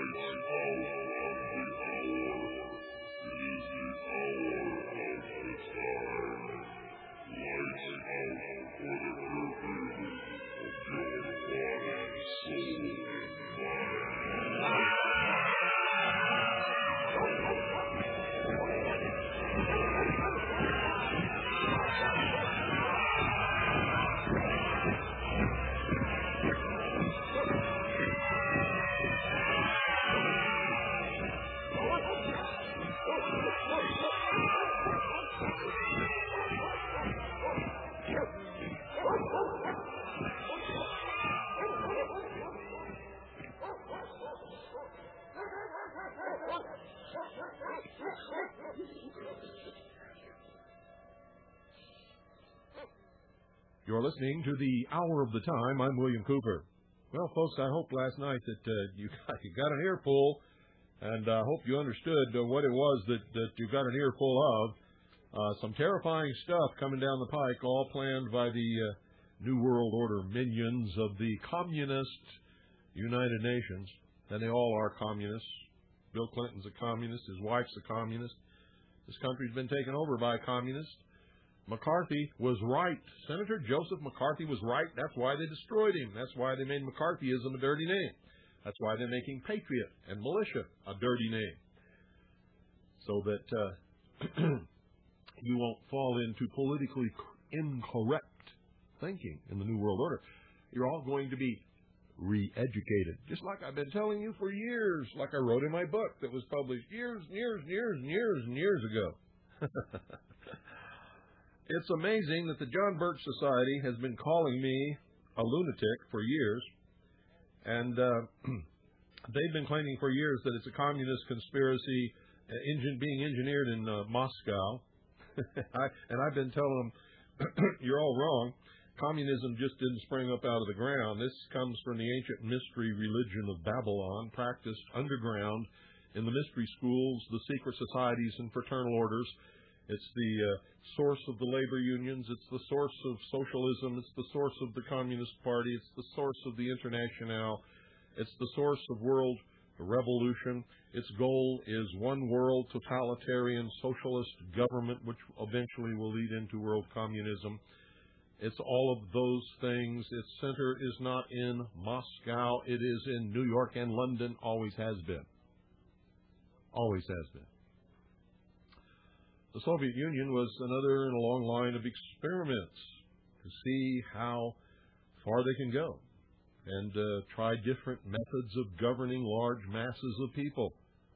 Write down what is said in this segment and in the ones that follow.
You're listening to the Hour of the Time. I'm William Cooper. Well, folks, I hope last night that you got an earful, and I hope you understood what it was that you got an earful of. Some terrifying stuff coming down the pike, all planned by the New World Order minions of the Communist United Nations. And they all are communists. Bill Clinton's a communist. His wife's a communist. This country's been taken over by communists. McCarthy was right. Senator Joseph McCarthy was right. That's why they destroyed him. That's why they made McCarthyism a dirty name. That's why they're making patriot and militia a dirty name. So that you won't fall into politically incorrect thinking in the New World Order. You're all going to be re-educated, just like I've been telling you for years, like I wrote in my book that was published years ago. It's amazing that the John Birch Society has been calling me a lunatic for years, and they've been claiming for years that it's a communist conspiracy being engineered in Moscow. And I've been telling them, you're all wrong. Communism just didn't spring up out of the ground. This comes from the ancient mystery religion of Babylon, practiced underground in the mystery schools, the secret societies, and fraternal orders. It's the source of the labor unions. It's the source of socialism. It's the source of the Communist Party. It's the source of the Internationale. It's the source of world revolution. Its goal is one world totalitarian socialist government, which eventually will lead into world communism. It's all of those things. Its center is not in Moscow. It is in New York and London. Always has been. Always has been. The Soviet Union was another in a long line of experiments to see how far they can go and try different methods of governing large masses of people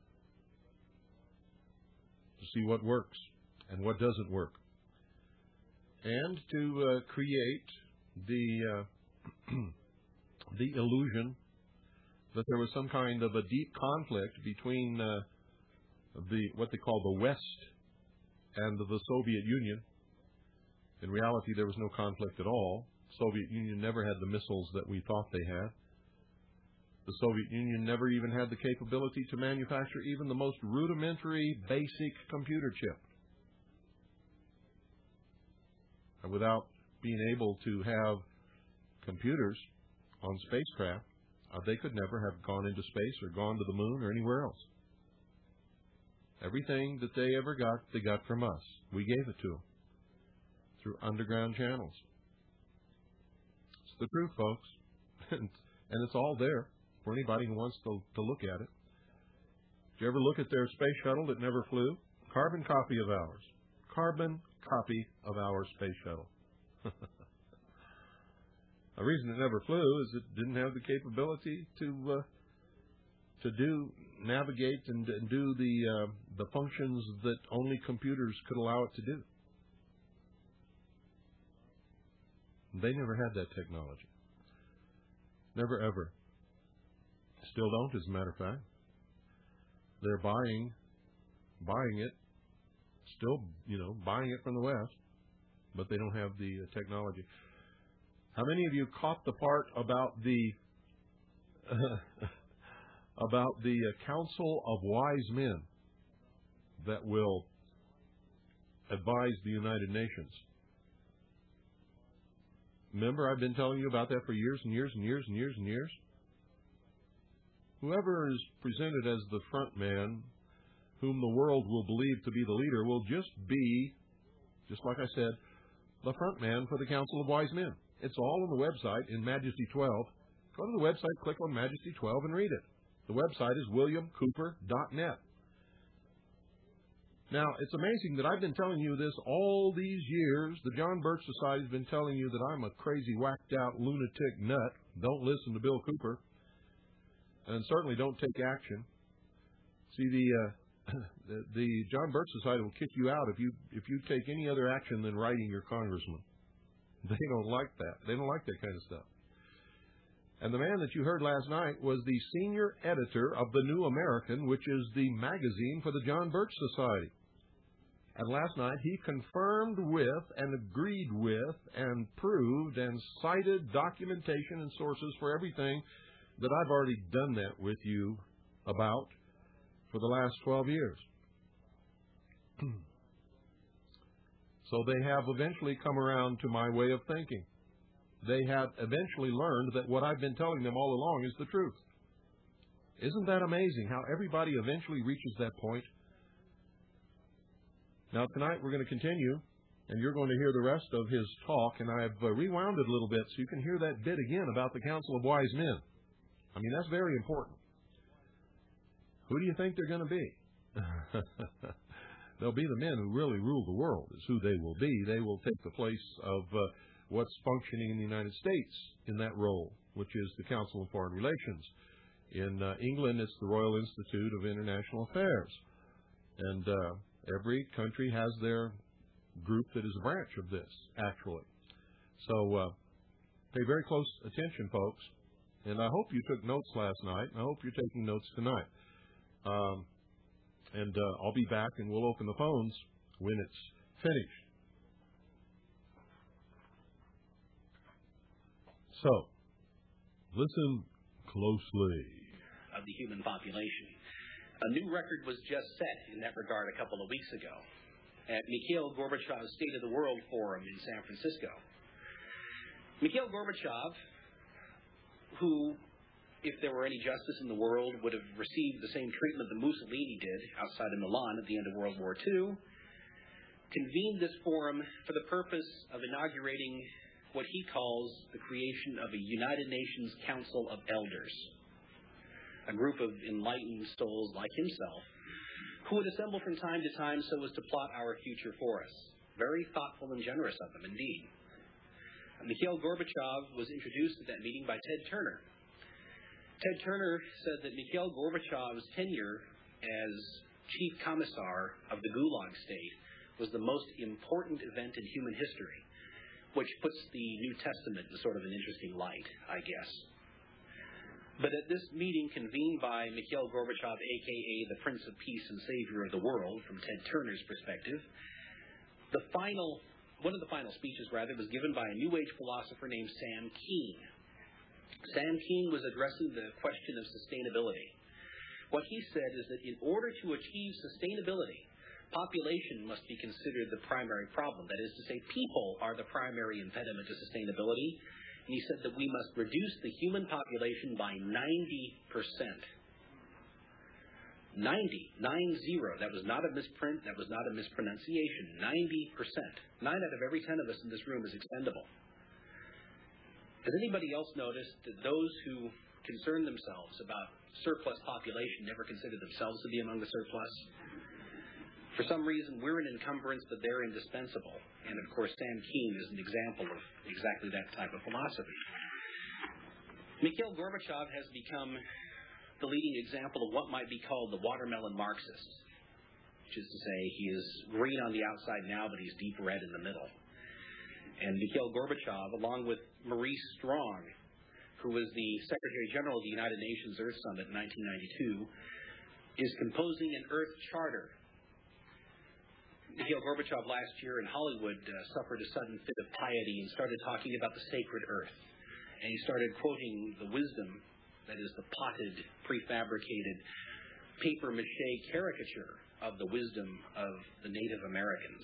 to see what works and what doesn't work, and to create the the illusion that there was some kind of a deep conflict between what they call the West and the Soviet Union. In reality, there was no conflict at all. The Soviet Union never had the missiles that we thought they had. The Soviet Union never even had the capability to manufacture even the most rudimentary, basic computer chip. And without being able to have computers on spacecraft, they could never have gone into space or gone to the moon or anywhere else. Everything that they ever got, they got from us. We gave it to them through underground channels. It's the truth, folks. And it's all there for anybody who wants to look at it. Did you ever look at their space shuttle that never flew? Carbon copy of ours. Carbon copy of our space shuttle. The reason it never flew is it didn't have the capability to navigate and do the functions that only computers could allow it to do. They never had that technology. Never, ever. Still don't, as a matter of fact. They're buying it, still, buying it from the West, but they don't have the technology. How many of you caught the part about the about the Council of Wise Men that will advise the United Nations? Remember, I've been telling you about that for years and years and years and years and years. whoever is presented as the front man, whom the world will believe to be the leader, will just be, just like I said, the front man for the Council of Wise Men. It's all on the website in Majesty 12. Go to the website, click on Majesty 12, and read it. The website is williamcooper.net. Now, it's amazing that I've been telling you this all these years. The John Birch Society has been telling you that I'm a crazy, whacked-out, lunatic nut. Don't listen to Bill Cooper. And certainly don't take action. See, the John Birch Society will kick you out if you take any other action than writing your congressman. They don't like that. They don't like that kind of stuff. And the man that you heard last night was the senior editor of the New American, which is the magazine for the John Birch Society. And last night he confirmed with and agreed with and proved and cited documentation and sources for everything that I've already done that with you about for the last 12 years. So they have eventually come around to my way of thinking. They have eventually learned that what I've been telling them all along is the truth. Isn't that amazing how everybody eventually reaches that point? Now, tonight we're going to continue, and you're going to hear the rest of his talk, and I've rewound it a little bit so you can hear that bit again about the Council of Wise Men. I mean, that's very important. Who do you think they're going to be? They'll be the men who really rule the world, is who they will be. They will take the place of what's functioning in the United States in that role, which is the Council of Foreign Relations. In England, it's the Royal Institute of International Affairs. And every country has their group that is a branch of this, actually. So pay very close attention, folks. And I hope you took notes last night, and I hope you're taking notes tonight. I'll be back, and we'll open the phones when it's finished. So, listen closely. Of the human population. A new record was just set in that regard a couple of weeks ago at Mikhail Gorbachev's State of the World Forum in San Francisco. Mikhail Gorbachev, who, if there were any justice in the world, would have received the same treatment that Mussolini did outside of Milan at the end of World War II, convened this forum for the purpose of inaugurating what he calls the creation of a United Nations Council of Elders, a group of enlightened souls like himself who would assemble from time to time so as to plot our future for us. Very thoughtful and generous of them, indeed. Mikhail Gorbachev was introduced at that meeting by Ted Turner. Ted Turner said that Mikhail Gorbachev's tenure as chief commissar of the Gulag State was the most important event in human history, which puts the New Testament in sort of an interesting light, I guess. But at this meeting convened by Mikhail Gorbachev, a.k.a. the Prince of Peace and Savior of the World, from Ted Turner's perspective, one of the final speeches, was given by a New Age philosopher named Sam Keen. Sam Keen was addressing the question of sustainability. What he said is that in order to achieve sustainability, population must be considered the primary problem. That is to say, people are the primary impediment to sustainability. And he said that we must reduce the human population by 90%. 90. That was not a misprint. That was not a mispronunciation. 90%. 9 out of every 10 of us in this room is expendable. Has anybody else noticed that those who concern themselves about surplus population never consider themselves to be among the surplus? For some reason, we're an encumbrance, but they're indispensable. And, of course, Sam Keen is an example of exactly that type of philosophy. Mikhail Gorbachev has become the leading example of what might be called the watermelon Marxist, which is to say he is green on the outside now, but he's deep red in the middle. And Mikhail Gorbachev, along with Maurice Strong, who was the Secretary General of the United Nations Earth Summit in 1992, is composing an Earth Charter. Mikhail Gorbachev last year in Hollywood suffered a sudden fit of piety and started talking about the sacred earth. And he started quoting the wisdom, that is the potted, prefabricated, paper-mache caricature of the wisdom of the Native Americans.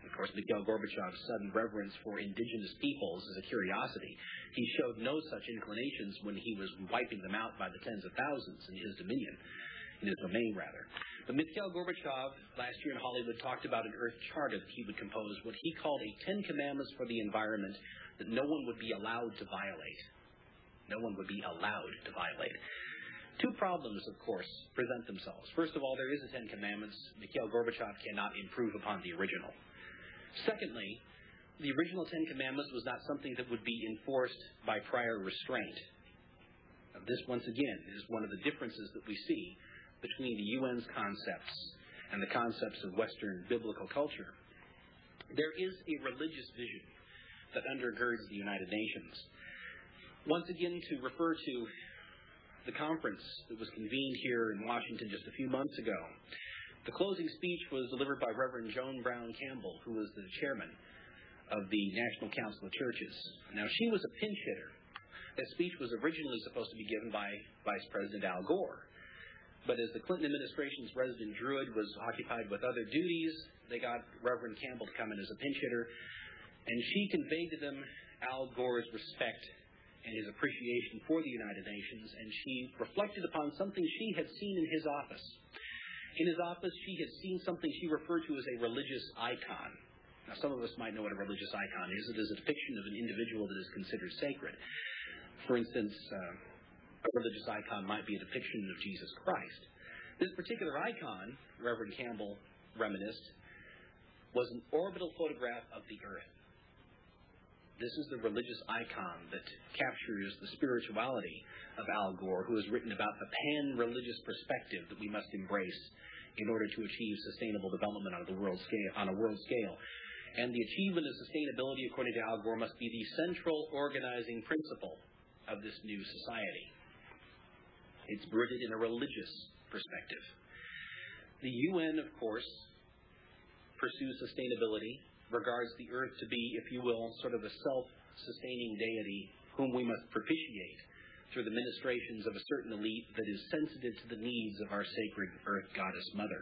Of course, Mikhail Gorbachev's sudden reverence for indigenous peoples is a curiosity. He showed no such inclinations when he was wiping them out by the tens of thousands in his domain. But Mikhail Gorbachev, last year in Hollywood, talked about an earth charter that he would compose, what he called a 10 Commandments for the environment that no one would be allowed to violate. No one would be allowed to violate. Two problems, of course, present themselves. First of all, there is a 10 Commandments. Mikhail Gorbachev cannot improve upon the original. Secondly, the original 10 Commandments was not something that would be enforced by prior restraint. Now, this, once again, is one of the differences that we see between the UN's concepts and the concepts of Western biblical culture. There is a religious vision that undergirds the United Nations. Once again, to refer to the conference that was convened here in Washington just a few months ago, the closing speech was delivered by Reverend Joan Brown Campbell, who was the chairman of the National Council of Churches. Now, she was a pinch hitter. That speech was originally supposed to be given by Vice President Al Gore. But as the Clinton administration's resident druid was occupied with other duties, they got Reverend Campbell to come in as a pinch hitter, and she conveyed to them Al Gore's respect and his appreciation for the United Nations, and she reflected upon something she had seen in his office. In his office, she had seen something she referred to as a religious icon. Now, some of us might know what a religious icon is. It is a depiction of an individual that is considered sacred. For instance, a religious icon might be a depiction of Jesus Christ. This particular icon, Reverend Campbell reminisced, was an orbital photograph of the earth. This is the religious icon that captures the spirituality of Al Gore, who has written about the pan-religious perspective that we must embrace in order to achieve sustainable development on a world scale. And the achievement of sustainability, according to Al Gore, must be the central organizing principle of this new society. It's rooted in a religious perspective. The UN, of course, pursues sustainability, regards the earth to be, if you will, sort of a self-sustaining deity whom we must propitiate through the ministrations of a certain elite that is sensitive to the needs of our sacred earth goddess mother.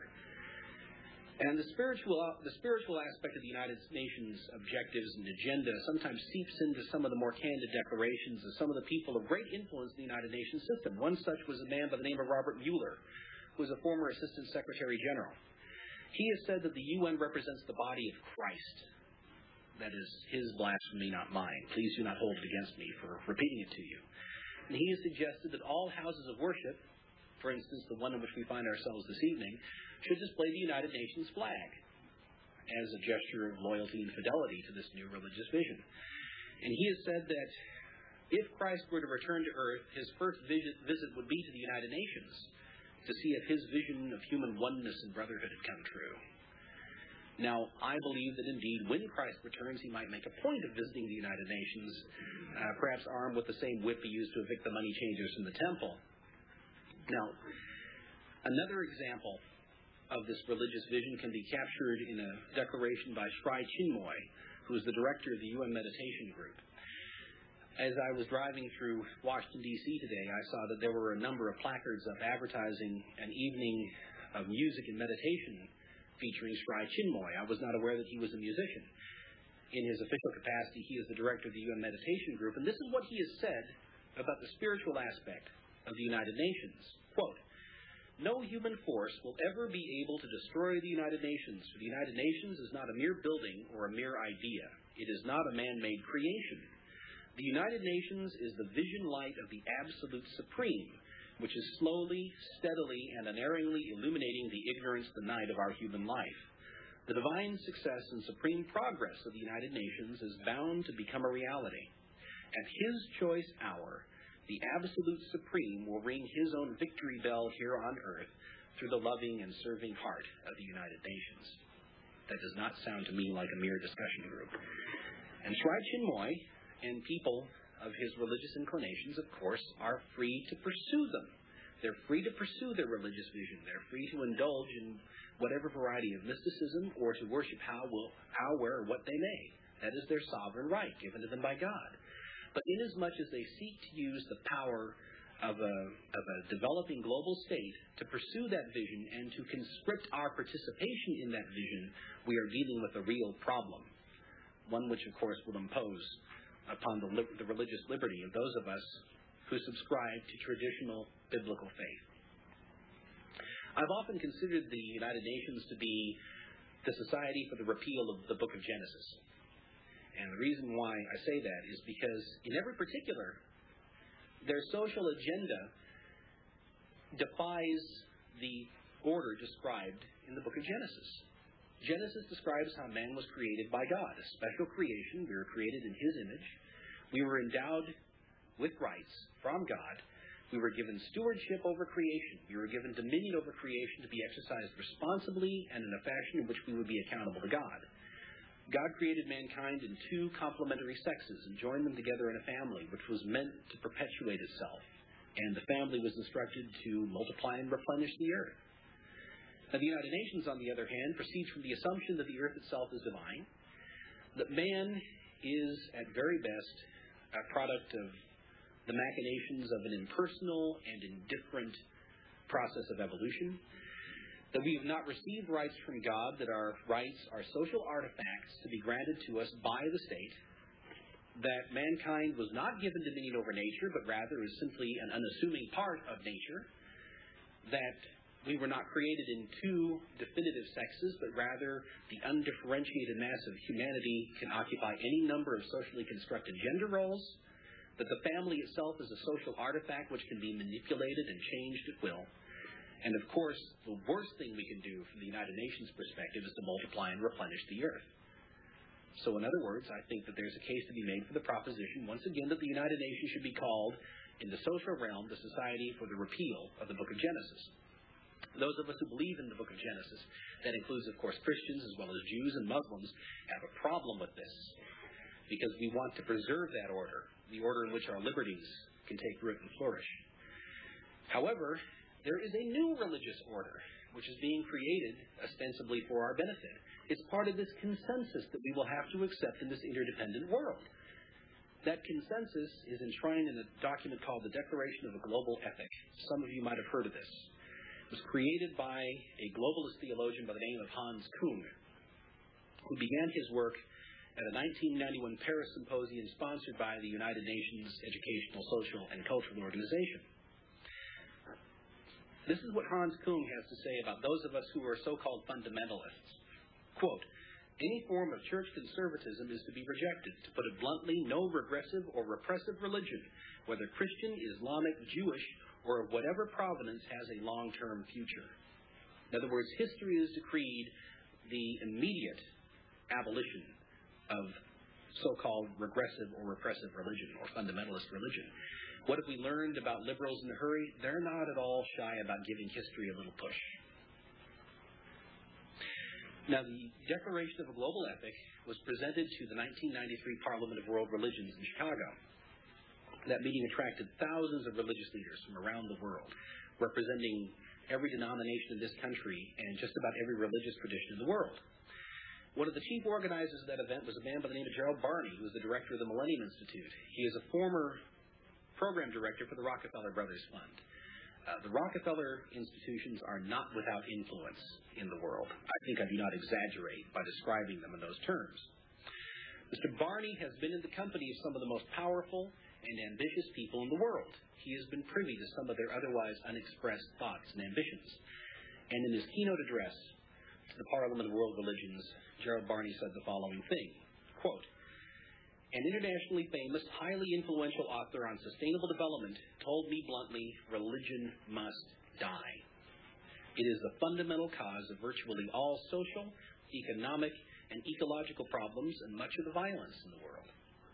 And the spiritual aspect of the United Nations objectives and agenda sometimes seeps into some of the more candid declarations of some of the people of great influence in the United Nations system. One such was a man by the name of Robert Mueller, who was a former Assistant Secretary General. He has said that the UN represents the body of Christ. That is his blasphemy, not mine. Please do not hold it against me for repeating it to you. And he has suggested that all houses of worship, for instance, the one in which we find ourselves this evening, should display the United Nations flag as a gesture of loyalty and fidelity to this new religious vision. And he has said that if Christ were to return to earth, his first visit would be to the United Nations to see if his vision of human oneness and brotherhood had come true. Now, I believe that indeed when Christ returns, he might make a point of visiting the United Nations, perhaps armed with the same whip he used to evict the money changers from the temple. Now, another example of this religious vision can be captured in a declaration by Shri Chinmoy, who is the director of the UN Meditation Group. As I was driving through Washington, D.C. today, I saw that there were a number of placards up advertising an evening of music and meditation featuring Shri Chinmoy. I was not aware that he was a musician. In his official capacity, he is the director of the UN Meditation Group, and this is what he has said about the spiritual aspect of the United Nations. Quote, "No human force will ever be able to destroy the United Nations, for the United Nations is not a mere building or a mere idea. It is not a man-made creation. The United Nations is the vision light of the Absolute Supreme, which is slowly, steadily, and unerringly illuminating the ignorance, the night of our human life. The divine success and supreme progress of the United Nations is bound to become a reality. At his choice hour, the Absolute Supreme will ring his own victory bell here on earth through the loving and serving heart of the United Nations." That does not sound to me like a mere discussion group. And Shri Chinmoy and people of his religious inclinations, of course, are free to pursue them. They're free to pursue their religious vision. They're free to indulge in whatever variety of mysticism or to worship how, where, or what they may. That is their sovereign right given to them by God. But inasmuch as they seek to use the power of a developing global state to pursue that vision and to conscript our participation in that vision, we are dealing with a real problem, one which, of course, will impose upon the religious liberty of those of us who subscribe to traditional biblical faith. I've often considered the United Nations to be the Society for the Repeal of the Book of Genesis. And the reason why I say that is because in every particular, their social agenda defies the order described in the book of Genesis. Genesis describes how man was created by God, a special creation. We were created in His image. We were endowed with rights from God. We were given stewardship over creation. We were given dominion over creation to be exercised responsibly and in a fashion in which we would be accountable to God. God created mankind in two complementary sexes and joined them together in a family which was meant to perpetuate itself. And the family was instructed to multiply and replenish the earth. Now, the United Nations, on the other hand, proceeds from the assumption that the earth itself is divine, that man is, at very best, a product of the machinations of an impersonal and indifferent process of evolution, that we have not received rights from God, that our rights are social artifacts to be granted to us by the state, that mankind was not given dominion over nature, but rather is simply an unassuming part of nature, that we were not created in two definitive sexes, but rather the undifferentiated mass of humanity can occupy any number of socially constructed gender roles, that the family itself is a social artifact which can be manipulated and changed at will. And, of course, the worst thing we can do from the United Nations perspective is to multiply and replenish the earth. So, in other words, I think that there's a case to be made for the proposition, once again, that the United Nations should be called, in the social realm, the Society for the Repeal of the Book of Genesis. Those of us who believe in the Book of Genesis, that includes, of course, Christians as well as Jews and Muslims, have a problem with this, because we want to preserve that order, the order in which our liberties can take root and flourish. However, there is a new religious order which is being created ostensibly for our benefit. It's part of this consensus that we will have to accept in this interdependent world. That consensus is enshrined in a document called the Declaration of a Global Ethic. Some of you might have heard of this. It was created by a globalist theologian by the name of Hans Küng, who began his work at a 1991 Paris symposium sponsored by the United Nations Educational, Social, and Cultural Organization. This is what Hans Küng has to say about those of us who are so-called fundamentalists. Quote, "Any form of church conservatism is to be rejected. To put it bluntly, no regressive or repressive religion, whether Christian, Islamic, Jewish, or of whatever provenance, has a long-term future." In other words, history has decreed the immediate abolition of so-called regressive or repressive religion or fundamentalist religion. What have we learned about liberals in a hurry? They're not at all shy about giving history a little push. Now, the Declaration of a Global Ethic was presented to the 1993 Parliament of World Religions in Chicago. That meeting attracted thousands of religious leaders from around the world, representing every denomination in this country and just about every religious tradition in the world. One of the chief organizers of that event was a man by the name of Gerald Barney, who was the director of the Millennium Institute. He is a former program director for the Rockefeller Brothers Fund. The Rockefeller institutions are not without influence in the world. I think I do not exaggerate by describing them in those terms. Mr. Barney has been in the company of some of the most powerful and ambitious people in the world. He has been privy to some of their otherwise unexpressed thoughts and ambitions. And in his keynote address to the Parliament of World Religions, Gerald Barney said the following thing, quote, "An internationally famous, highly influential author on sustainable development told me bluntly, religion must die. It is the fundamental cause of virtually all social, economic, and ecological problems and much of the violence in the world."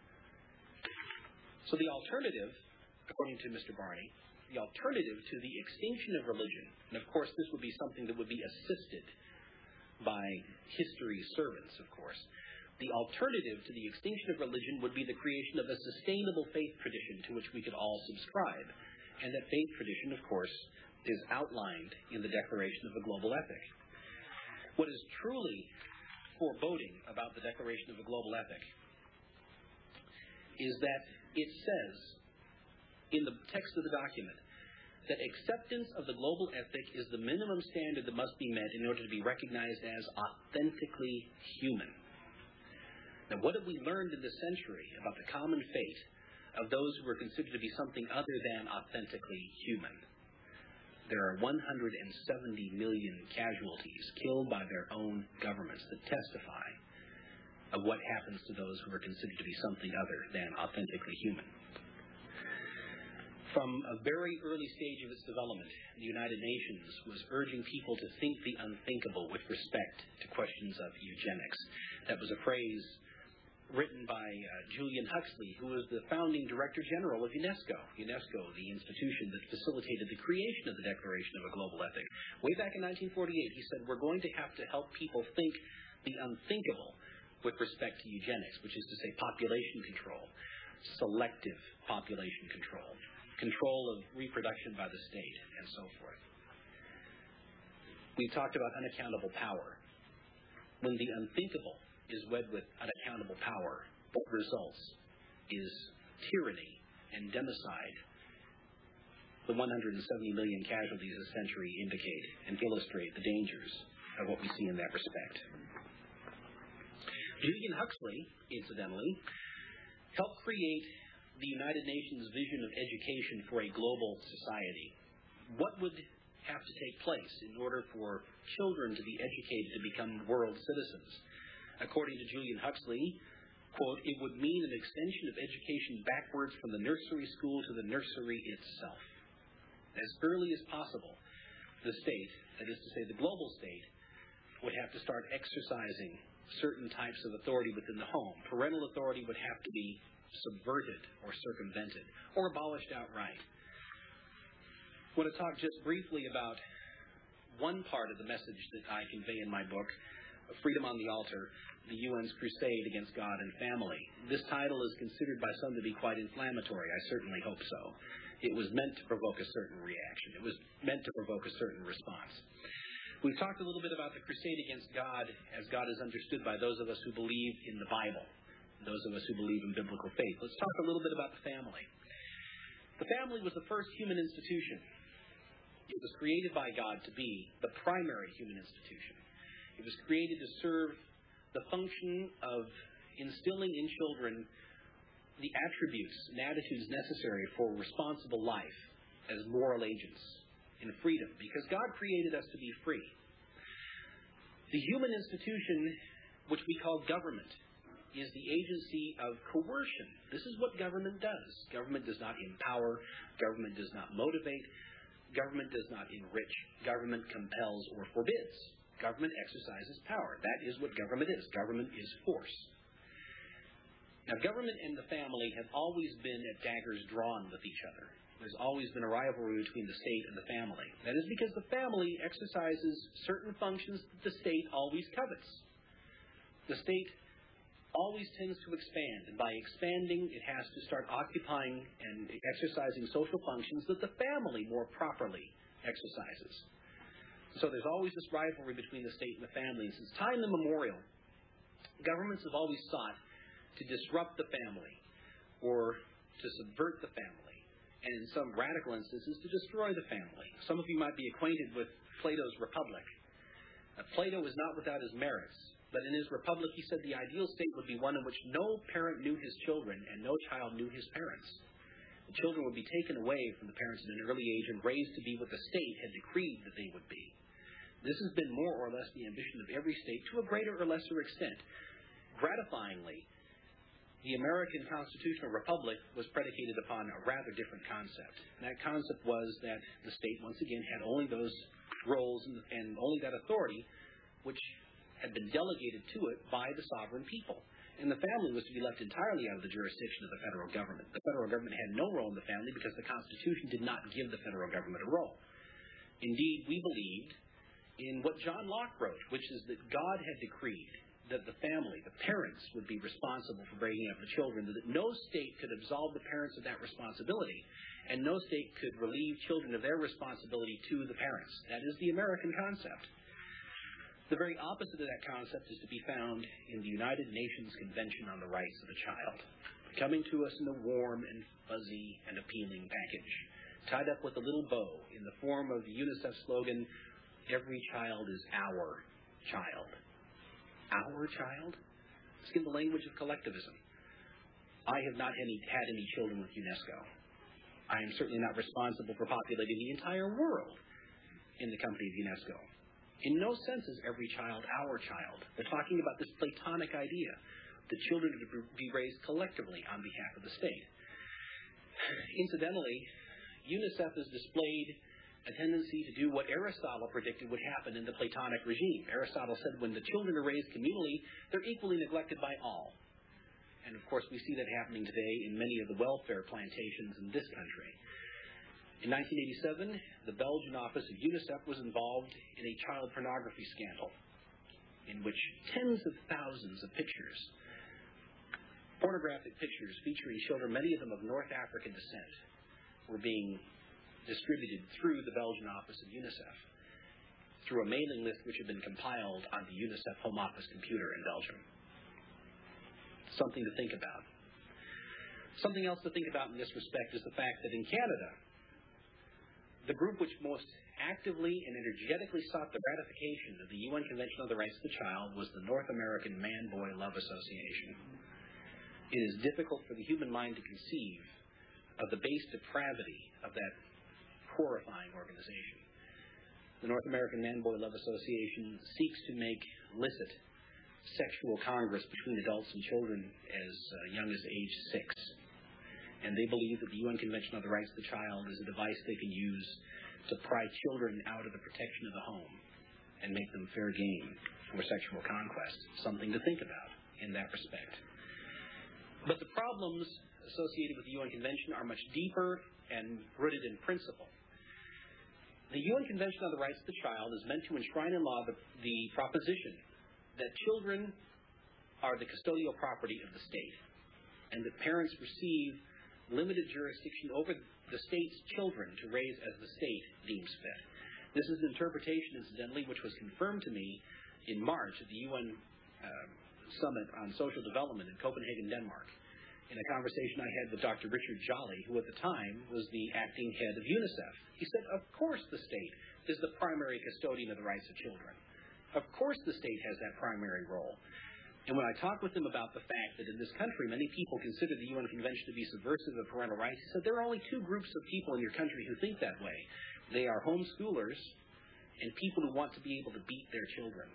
So the alternative, according to Mr. Barney, the alternative to the extinction of religion, and of course this would be something that would be assisted by history's servants, of course, the alternative to the extinction of religion would be the creation of a sustainable faith tradition to which we could all subscribe. And that faith tradition, of course, is outlined in the Declaration of a Global Ethic. What is truly foreboding about the Declaration of a Global Ethic is that it says in the text of the document that acceptance of the global ethic is the minimum standard that must be met in order to be recognized as authentically human. Now, what have we learned in this century about the common fate of those who are considered to be something other than authentically human? There are 170 million casualties killed by their own governments that testify of what happens to those who are considered to be something other than authentically human. From a very early stage of its development, the United Nations was urging people to think the unthinkable with respect to questions of eugenics. That was a phrase written by Julian Huxley, who was the founding Director General of UNESCO. UNESCO, the institution that facilitated the creation of the Declaration of a Global Ethic. Way back in 1948, he said, we're going to have to help people think the unthinkable with respect to eugenics, which is to say population control, selective population control, control of reproduction by the state, and so forth. We've talked about unaccountable power. When the unthinkable is wed with unaccountable power, what results is tyranny and democide. The 170 million casualties of the century indicate and illustrate the dangers of what we see in that respect. Julian Huxley, incidentally, helped create the United Nations vision of education for a global society. What would have to take place in order for children to be educated to become world citizens? According to Julian Huxley, quote, it would mean an extension of education backwards from the nursery school to the nursery itself. As early as possible, the state, that is to say the global state, would have to start exercising certain types of authority within the home. Parental authority would have to be subverted or circumvented or abolished outright. I want to talk just briefly about one part of the message that I convey in my book, Freedom on the Altar, the UN's Crusade Against God and Family. This title is considered by some to be quite inflammatory. I certainly hope so. It was meant to provoke a certain reaction. It was meant to provoke a certain response. We've talked a little bit about the crusade against God as God is understood by those of us who believe in the Bible, those of us who believe in biblical faith. Let's talk a little bit about the family. The family was the first human institution. It was created by God to be the primary human institution. It was created to serve the function of instilling in children the attributes and attitudes necessary for responsible life as moral agents in freedom, because God created us to be free. The human institution, which we call government, is the agency of coercion. This is what government does. Government does not empower. Government does not motivate. Government does not enrich. Government compels or forbids. Government exercises power. That is what government is. Government is force. Now, government and the family have always been at daggers drawn with each other. There's always been a rivalry between the state and the family. That is because the family exercises certain functions that the state always covets. The state always tends to expand, and by expanding, it has to start occupying and exercising social functions that the family more properly exercises. So there's always this rivalry between the state and the family. And since time immemorial, governments have always sought to disrupt the family or to subvert the family, and in some radical instances, to destroy the family. Some of you might be acquainted with Plato's Republic. Plato is not without his merits, but in his Republic he said the ideal state would be one in which no parent knew his children and no child knew his parents. The children would be taken away from the parents at an early age and raised to be what the state had decreed that they would be. This has been more or less the ambition of every state to a greater or lesser extent. Gratifyingly, the American constitutional republic was predicated upon a rather different concept. And that concept was that the state, once again, had only those roles and only that authority which had been delegated to it by the sovereign people. And the family was to be left entirely out of the jurisdiction of the federal government. The federal government had no role in the family because the Constitution did not give the federal government a role. Indeed, we believed in what John Locke wrote, which is that God had decreed that the family, the parents, would be responsible for bringing up the children, that no state could absolve the parents of that responsibility, and no state could relieve children of their responsibility to the parents. That is the American concept. The very opposite of that concept is to be found in the United Nations Convention on the Rights of the Child, coming to us in a warm and fuzzy and appealing package, tied up with a little bow in the form of the UNICEF slogan, "Every child is our child." Our child? It's in the language of collectivism. I have not had any children with UNESCO. I am certainly not responsible for populating the entire world in the company of UNESCO. In no sense is every child our child. They're talking about this Platonic idea that children are to be raised collectively on behalf of the state. Incidentally, UNICEF has displayed a tendency to do what Aristotle predicted would happen in the Platonic regime. Aristotle said when the children are raised communally, they're equally neglected by all. And of course, we see that happening today in many of the welfare plantations in this country. In 1987, the Belgian office of UNICEF was involved in a child pornography scandal in which tens of thousands of pictures, pornographic pictures featuring children, many of them of North African descent, were being distributed through the Belgian office of UNICEF through a mailing list which had been compiled on the UNICEF Home Office computer in Belgium. Something to think about. Something else to think about in this respect is the fact that in Canada, the group which most actively and energetically sought the ratification of the UN Convention on the Rights of the Child was the North American Man-Boy Love Association. It is difficult for the human mind to conceive of the base depravity of that horrifying organization. The North American Man-Boy Love Association seeks to make licit sexual congress between adults and children as young as age 6. And they believe that the UN Convention on the Rights of the Child is a device they can use to pry children out of the protection of the home and make them fair game for sexual conquest. Something to think about in that respect. But the problems associated with the UN Convention are much deeper and rooted in principle. The UN Convention on the Rights of the Child is meant to enshrine in law the proposition that children are the custodial property of the state and that parents receive limited jurisdiction over the state's children to raise as the state deems fit. This is an interpretation, incidentally, which was confirmed to me in March at the UN Summit on Social Development in Copenhagen, Denmark, in a conversation I had with Dr. Richard Jolly, who at the time was the acting head of UNICEF. He said, of course the state is the primary custodian of the rights of children. Of course the state has that primary role. And when I talked with him about the fact that in this country many people consider the UN Convention to be subversive of parental rights, he said there are only two groups of people in your country who think that way. They are homeschoolers and people who want to be able to beat their children.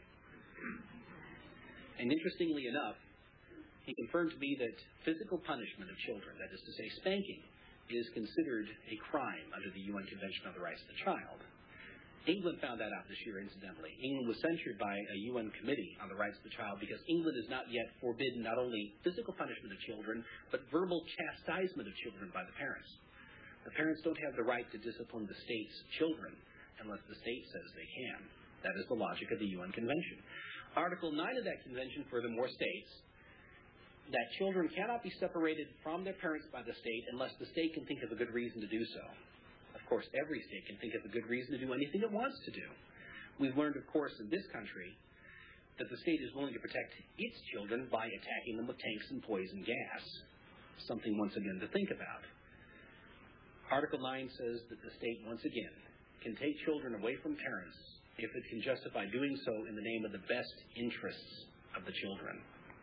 And interestingly enough, he confirmed to me that physical punishment of children, that is to say spanking, is considered a crime under the UN Convention on the Rights of the Child. England found that out this year, incidentally. England was censured by a UN committee on the rights of the child because England has not yet forbidden not only physical punishment of children, but verbal chastisement of children by the parents. The parents don't have the right to discipline the state's children unless the state says they can. That is the logic of the UN Convention. Article 9 of that convention furthermore states that children cannot be separated from their parents by the state unless the state can think of a good reason to do so. Of course, every state can think of a good reason to do anything it wants to do. We've learned, of course, in this country that the state is willing to protect its children by attacking them with tanks and poison gas. Something, once again, to think about. Article 9 says that the state, once again, can take children away from parents if it can justify doing so in the name of the best interests of the children.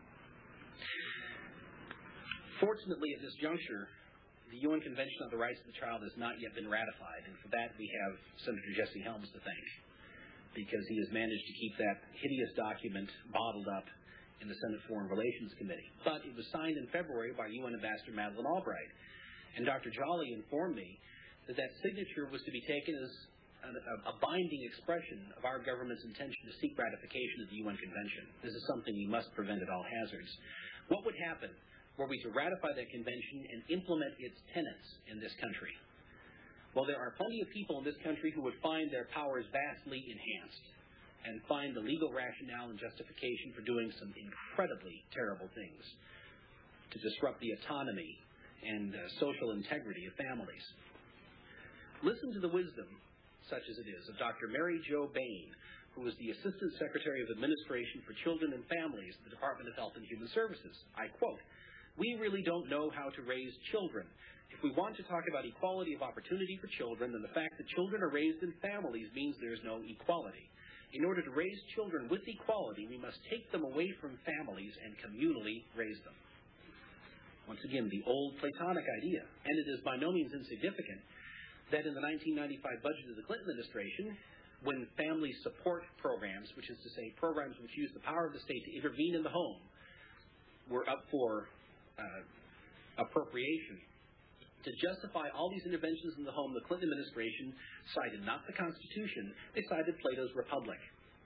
Fortunately, at this juncture, the UN Convention on the Rights of the Child has not yet been ratified, and for that we have Senator Jesse Helms to thank, because he has managed to keep that hideous document bottled up in the Senate Foreign Relations Committee. But it was signed in February by UN Ambassador Madeleine Albright, and Dr. Jolly informed me that that signature was to be taken as a binding expression of our government's intention to seek ratification of the UN Convention. This is something we must prevent at all hazards. What would happen were we to ratify that convention and implement its tenets in this country? Well, there are plenty of people in this country who would find their powers vastly enhanced and find the legal rationale and justification for doing some incredibly terrible things to disrupt the autonomy and social integrity of families. Listen to the wisdom, such as it is, of Dr. Mary Jo Bain, who is the Assistant Secretary of Administration for Children and Families at the Department of Health and Human Services. I quote, "We really don't know how to raise children. If we want to talk about equality of opportunity for children, then the fact that children are raised in families means there's no equality. In order to raise children with equality, we must take them away from families and communally raise them." Once again, the old Platonic idea, and it is by no means insignificant, that in the 1995 budget of the Clinton administration, when family support programs, which is to say programs which use the power of the state to intervene in the home, were up for appropriation, to justify all these interventions in the home, the Clinton administration cited not the Constitution, they cited Plato's Republic.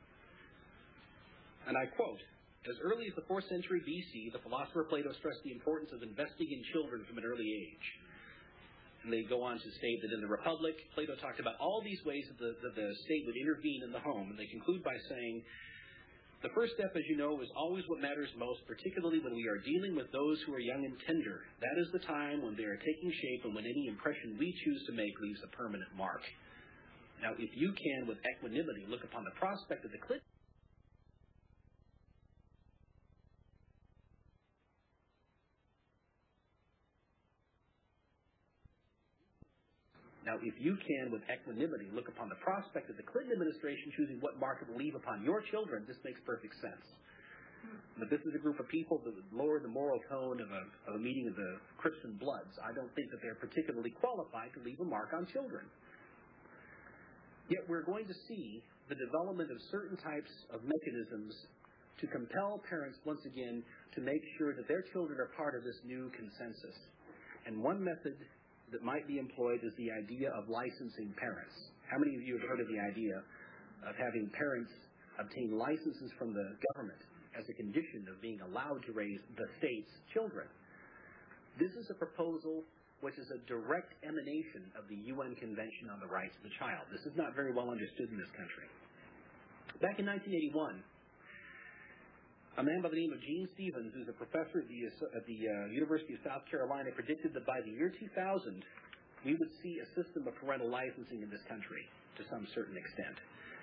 And I quote, "As early as the 4th century BC, the philosopher Plato stressed the importance of investing in children from an early age." And they go on to state that in the Republic, Plato talked about all these ways that the state would intervene in the home. And they conclude by saying, "The first step, as you know, is always what matters most, particularly when we are dealing with those who are young and tender. That is the time when they are taking shape and when any impression we choose to make leaves a permanent mark." Now, if you can, with equanimity, look upon the prospect of the Clinton administration choosing what mark it will leave upon your children, this makes perfect sense. But this is a group of people that would lower the moral tone of a meeting of the Christian Bloods. I don't think that they're particularly qualified to leave a mark on children. Yet we're going to see the development of certain types of mechanisms to compel parents, once again, to make sure that their children are part of this new consensus. And one method that might be employed is the idea of licensing parents. How many of you have heard of the idea of having parents obtain licenses from the government as a condition of being allowed to raise the state's children? This is a proposal which is a direct emanation of the UN Convention on the Rights of the Child. This is not very well understood in this country. Back in 1981, a man by the name of Gene Stevens, who's a professor at the University of South Carolina, predicted that by the year 2000, we would see a system of parental licensing in this country to some certain extent.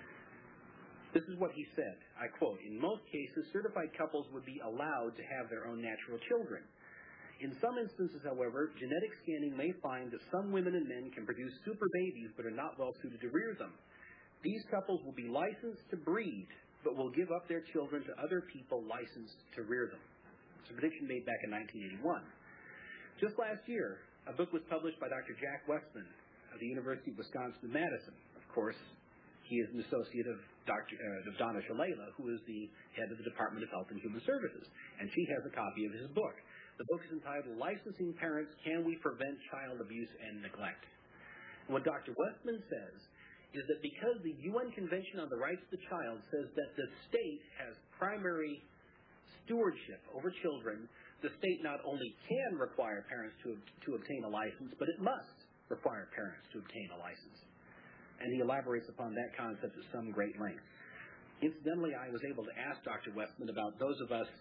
This is what he said, I quote, "In most cases, certified couples would be allowed to have their own natural children. In some instances, however, genetic scanning may find that some women and men can produce super babies but are not well suited to rear them. These couples will be licensed to breed, but will give up their children to other people licensed to rear them." It's a prediction made back in 1981. Just last year, a book was published by Dr. Jack Westman of the University of Wisconsin-Madison. Of course, he is an associate of Donna Shalala, who is the head of the Department of Health and Human Services, and she has a copy of his book. The book is entitled "Licensing Parents, Can We Prevent Child Abuse and Neglect?" And what Dr. Westman says is that because the UN Convention on the Rights of the Child says that the state has primary stewardship over children, the state not only can require parents to obtain a license, but it must require parents to obtain a license. And he elaborates upon that concept at some great length. Incidentally, I was able to ask Dr. Westman about those of us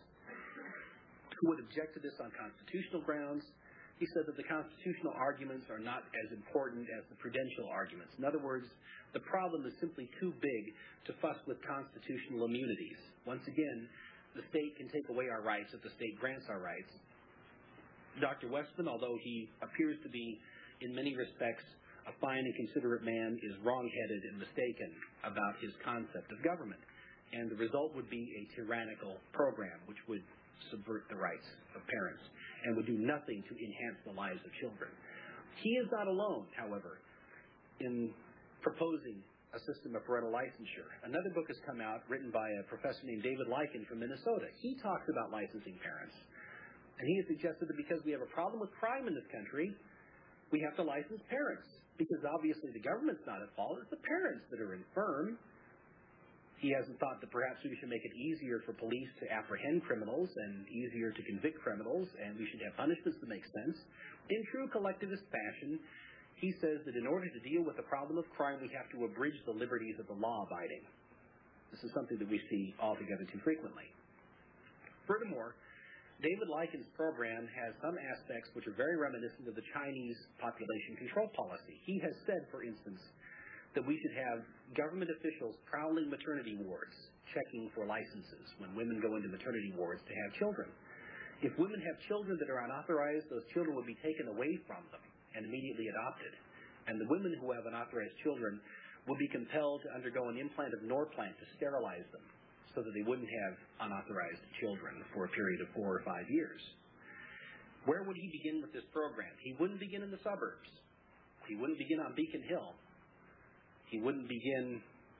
who would object to this on constitutional grounds. He said that the constitutional arguments are not as important as the prudential arguments. In other words, the problem is simply too big to fuss with constitutional immunities. Once again, the state can take away our rights if the state grants our rights. Dr. Westman, although he appears to be, in many respects, a fine and considerate man, is wrong-headed and mistaken about his concept of government. And the result would be a tyrannical program which would subvert the rights of parents and would do nothing to enhance the lives of children. He is not alone, however, in proposing a system of parental licensure. Another book has come out written by a professor named David Lykin from Minnesota. He talks about licensing parents. And he has suggested that because we have a problem with crime in this country, we have to license parents. Because obviously the government's not at fault, it's the parents that are infirm. He hasn't thought that perhaps we should make it easier for police to apprehend criminals and easier to convict criminals, and we should have punishments that make sense. In true collectivist fashion, he says that in order to deal with the problem of crime, we have to abridge the liberties of the law-abiding. This is something that we see altogether too frequently. Furthermore, David Lykin's program has some aspects which are very reminiscent of the Chinese population control policy. He has said, for instance, that we should have government officials prowling maternity wards, checking for licenses when women go into maternity wards to have children. If women have children that are unauthorized, those children will be taken away from them and immediately adopted. And the women who have unauthorized children will be compelled to undergo an implant of Norplant to sterilize them so that they wouldn't have unauthorized children for a period of 4 or 5 years. Where would he begin with this program? He wouldn't begin in the suburbs. He wouldn't begin on Beacon Hill. He wouldn't begin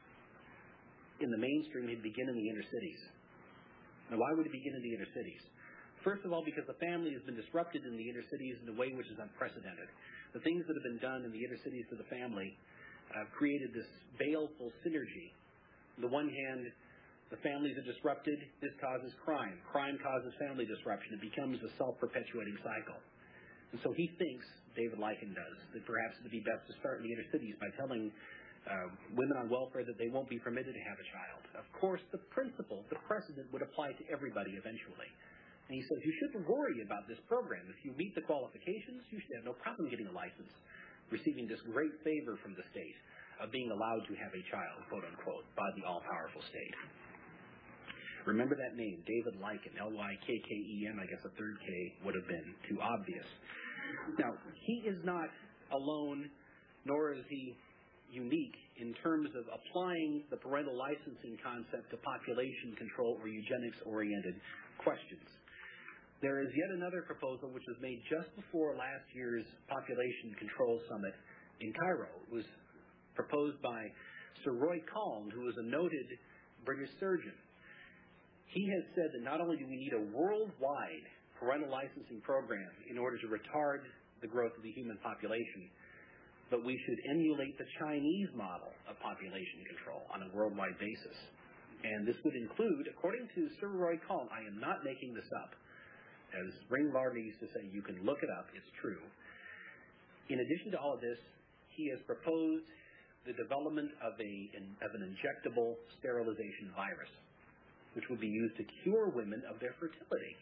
in the mainstream. He'd begin in the inner cities. Now, why would he begin in the inner cities? First of all, because the family has been disrupted in the inner cities in a way which is unprecedented. The things that have been done in the inner cities to the family created this baleful synergy. On the one hand, the families are disrupted. This causes crime. Crime causes family disruption. It becomes a self-perpetuating cycle. And so he thinks, David Lykken does, that perhaps it would be best to start in the inner cities by telling women on welfare that they won't be permitted to have a child. Of course, the principle, the precedent would apply to everybody eventually. And he says, you shouldn't worry about this program. If you meet the qualifications, you should have no problem getting a license, receiving this great favor from the state of being allowed to have a child, quote unquote, by the all-powerful state. Remember that name, David Lykken, L-Y-K-K-E-N. I guess a third K would have been too obvious. Now, he is not alone, nor is he unique in terms of applying the parental licensing concept to population control or eugenics-oriented questions. There is yet another proposal which was made just before last year's Population Control Summit in Cairo. It was proposed by Sir Roy Calne, who is a noted British surgeon. He has said that not only do we need a worldwide parental licensing program in order to retard the growth of the human population, but we should emulate the Chinese model of population control on a worldwide basis. And this would include, according to Sir Roy Calne, I am not making this up. As Ring Lardner used to say, you can look it up, it's true. In addition to all of this, he has proposed the development of an injectable sterilization virus, which would be used to cure women of their fertility.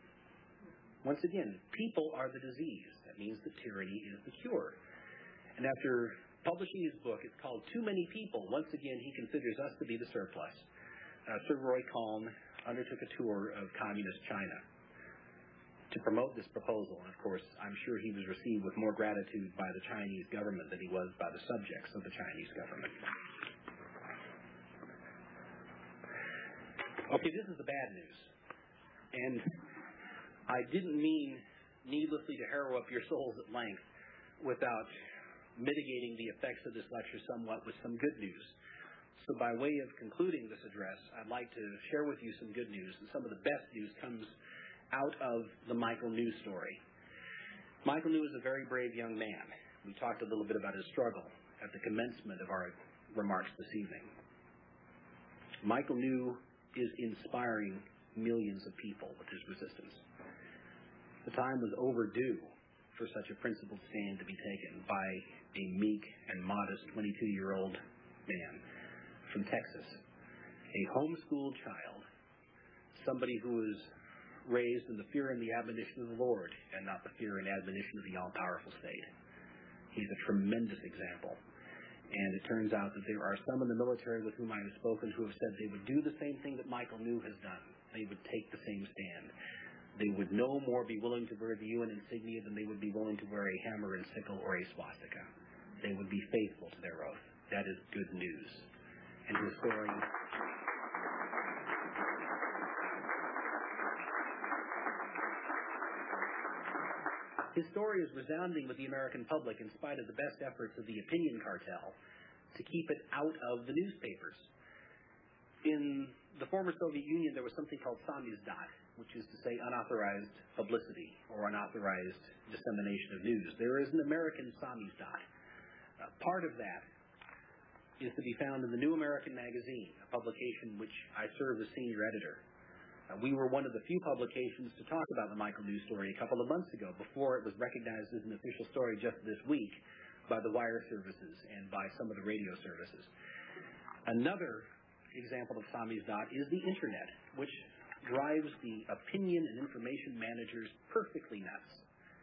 Once again, people are the disease. That means that tyranny is the cure. And after publishing his book, it's called Too Many People. Once again, he considers us to be the surplus. Sir Roy Calne undertook a tour of communist China to promote this proposal. And of course, I'm sure he was received with more gratitude by the Chinese government than he was by the subjects of the Chinese government. Okay, this is the bad news. And I didn't mean needlessly to harrow up your souls at length without mitigating the effects of this lecture somewhat with some good news. So by way of concluding this address, I'd like to share with you some good news. And some of the best news comes out of the Michael New story. Michael New is a very brave young man. We talked a little bit about his struggle at the commencement of our remarks this evening. Michael New is inspiring millions of people with his resistance. The time was overdue for such a principled stand to be taken by a meek and modest 22-year-old man from Texas, a homeschooled child, somebody who was raised in the fear and the admonition of the Lord and not the fear and admonition of the all-powerful state. He's a tremendous example. And it turns out that there are some in the military with whom I have spoken who have said they would do the same thing that Michael New has done. They would take the same stand. They would no more be willing to wear the UN insignia than they would be willing to wear a hammer and sickle or a swastika. They would be faithful to their oath. That is good news. And his story... His story is resounding with the American public in spite of the best efforts of the opinion cartel to keep it out of the newspapers. In the former Soviet Union, there was something called samizdat, which is to say unauthorized publicity or unauthorized dissemination of news. There is an American samizdat. Part of that is to be found in the New American Magazine, a publication which I serve as senior editor. We were one of the few publications to talk about the Michael New story a couple of months ago before it was recognized as an official story just this week by the wire services and by some of the radio services. Another example of samizdat is the Internet, which drives the opinion and information managers perfectly nuts.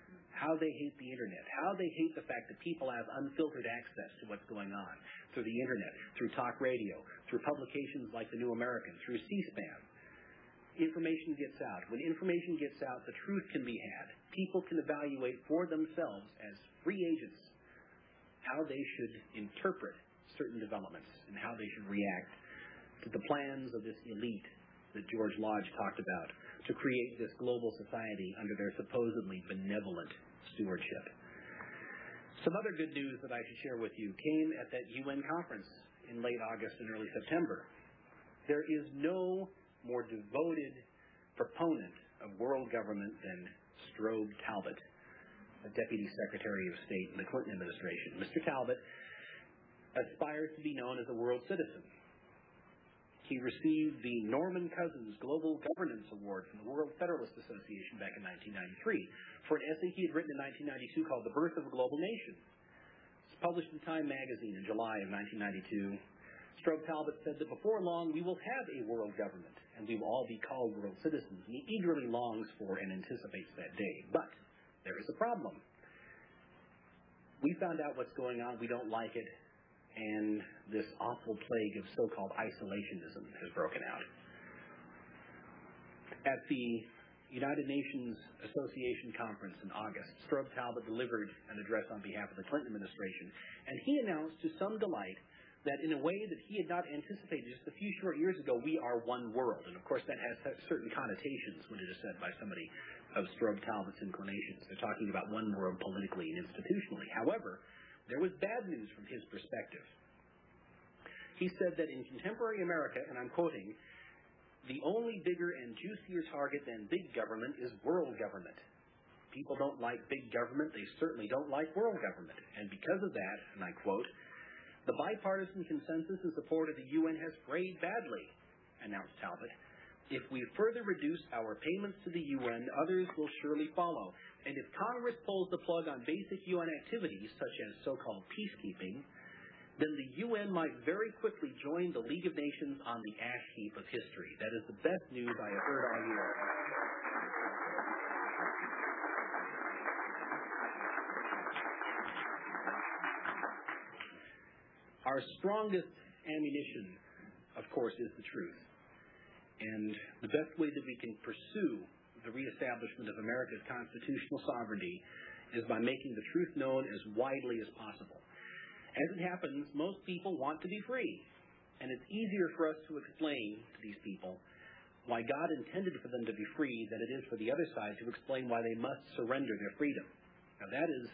how they hate the internet, how they hate the fact that people have unfiltered access to what's going on through the internet, through talk radio, through publications like The New American, through C-SPAN. Information gets out. When information gets out, the truth can be had. People can evaluate for themselves as free agents how they should interpret certain developments and how they should react to the plans of this elite that George Lodge talked about to create this global society under their supposedly benevolent stewardship. Some other good news that I should share with you came at that UN conference in late August and early September. There is no more devoted proponent of world government than Strobe Talbot, the Deputy Secretary of State in the Clinton administration. Mr. Talbot aspires to be known as a world citizen. He received the Norman Cousins Global Governance Award from the World Federalist Association back in 1993 for an essay he had written in 1992 called The Birth of a Global Nation. It's published in Time magazine in July of 1992. Strobe Talbot said that before long we will have a world government and we will all be called world citizens. And he eagerly longs for and anticipates that day. But there is a problem. We found out what's going on. We don't like it. And this awful plague of so-called isolationism has broken out. At the United Nations Association Conference in August, Strobe Talbot delivered an address on behalf of the Clinton administration, and he announced to some delight that in a way that he had not anticipated just a few short years ago, we are one world. And of course that has certain connotations when it is said by somebody of Strobe Talbot's inclinations. They're talking about one world politically and institutionally. However, there was bad news from his perspective. He said that in contemporary America, and I'm quoting, the only bigger and juicier target than big government is world government. People don't like big government. They certainly don't like world government. And because of that, and I quote, the bipartisan consensus in support of the UN has frayed badly, announced Talbot. If we further reduce our payments to the UN, others will surely follow. And if Congress pulls the plug on basic UN activities, such as so-called peacekeeping, then the UN might very quickly join the League of Nations on the ash heap of history. That is the best news I have heard all year. Our strongest ammunition, of course, is the truth. And the best way that we can pursue the reestablishment of America's constitutional sovereignty is by making the truth known as widely as possible. As it happens, most people want to be free. And it's easier for us to explain to these people why God intended for them to be free than it is for the other side to explain why they must surrender their freedom. Now that is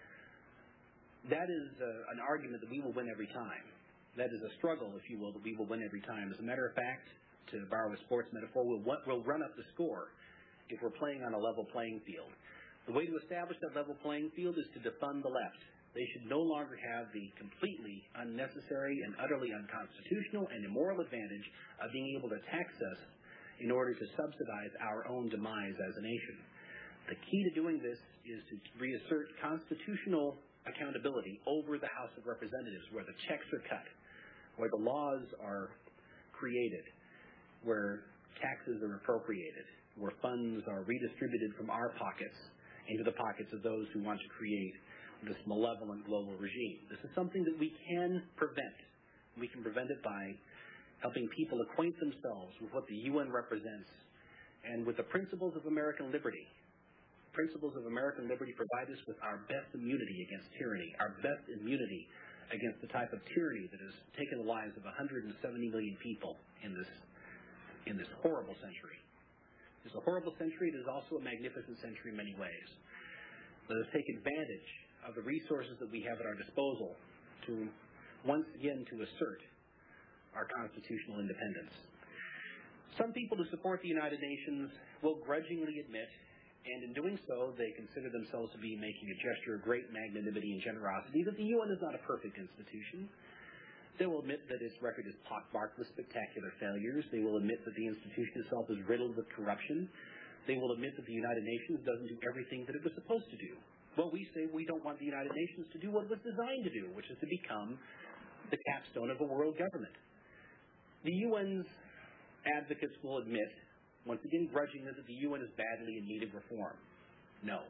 an argument that we will win every time. That is a struggle, if you will, that we will win every time. As a matter of fact, to borrow a sports metaphor, we'll run up the score if we're playing on a level playing field. The way to establish that level playing field is to defund the left. They should no longer have the completely unnecessary and utterly unconstitutional and immoral advantage of being able to tax us in order to subsidize our own demise as a nation. The key to doing this is to reassert constitutional accountability over the House of Representatives, where the checks are cut, where the laws are created, where taxes are appropriated, where funds are redistributed from our pockets into the pockets of those who want to create this malevolent global regime. This is something that we can prevent. We can prevent it by helping people acquaint themselves with what the UN represents and with the principles of American liberty. Principles of American liberty provide us with our best immunity against tyranny, our best immunity against the type of tyranny that has taken the lives of 170 million people in this horrible century. It's a horrible century. It is also a magnificent century in many ways. Let us take advantage of the resources that we have at our disposal to once again to assert our constitutional independence. Some people who support the United Nations will grudgingly admit, and in doing so they consider themselves to be making a gesture of great magnanimity and generosity, that the UN is not a perfect institution. They will admit that its record is pockmarked with spectacular failures. They will admit that the institution itself is riddled with corruption. They will admit that the United Nations doesn't do everything that it was supposed to do. Well, we say we don't want the United Nations to do what it was designed to do, which is to become the capstone of a world government. The UN's advocates will admit, once again grudgingly, that the UN is badly in need of reform. No.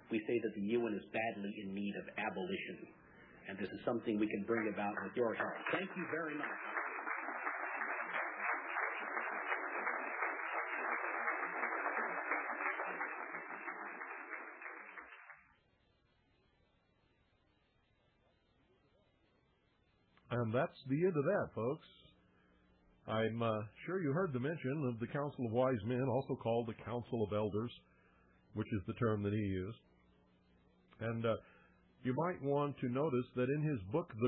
we say that the UN is badly in need of abolition. And this is something we can bring about with your help. Thank you very much. And that's the end of that, folks. I'm sure you heard the mention of the Council of Wise Men, also called the Council of Elders, which is the term that he used. And you might want to notice that in his book, The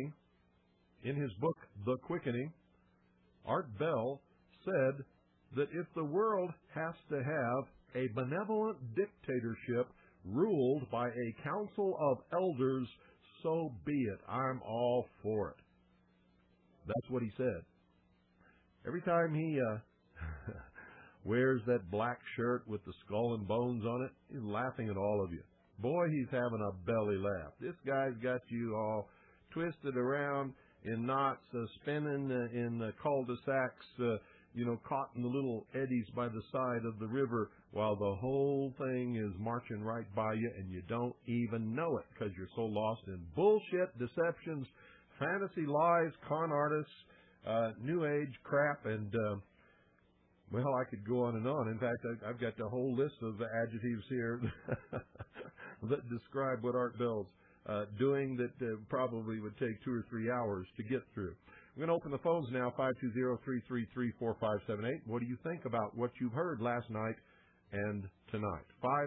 Quickening, Art Bell said that if the world has to have a benevolent dictatorship ruled by a council of elders, so be it. I'm all for it. That's what he said. Every time he wears that black shirt with the skull and bones on it, he's laughing at all of you. Boy, he's having a belly laugh. This guy's got you all twisted around in knots, spinning in cul-de-sacs, caught in the little eddies by the side of the river, while the whole thing is marching right by you, and you don't even know it because you're so lost in bullshit, deceptions, fantasy lies, con artists, New Age crap, and well, I could go on and on. In fact, I've got the whole list of adjectives here that describe what Art Bell's doing that probably would take 2 or 3 hours to get through. We're going to open the phones now, 520-333-4578. What do you think about what you've heard last night and tonight?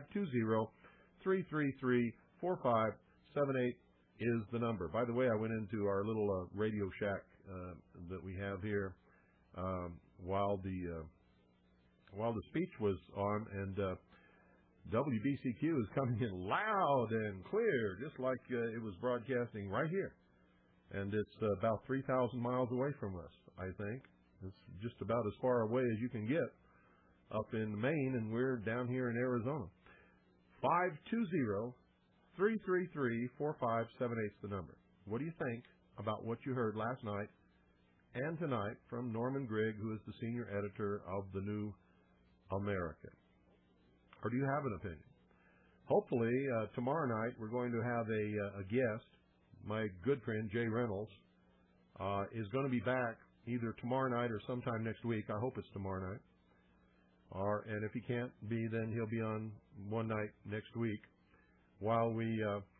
520-333-4578 is the number. By the way, I went into our little Radio Shack that we have here while the speech was on, and WBCQ is coming in loud and clear, just like it was broadcasting right here. And it's about 3,000 miles away from us, I think. It's just about as far away as you can get up in Maine, and we're down here in Arizona. 520-333-4578 is the number. What do you think about what you heard last night and tonight from Norman Grigg, who is the senior editor of the New American? Or do you have an opinion? Hopefully, tomorrow night we're going to have a guest. My good friend Jay Reynolds is going to be back either tomorrow night or sometime next week. I hope it's tomorrow night. And if he can't be, then he'll be on one night next week while we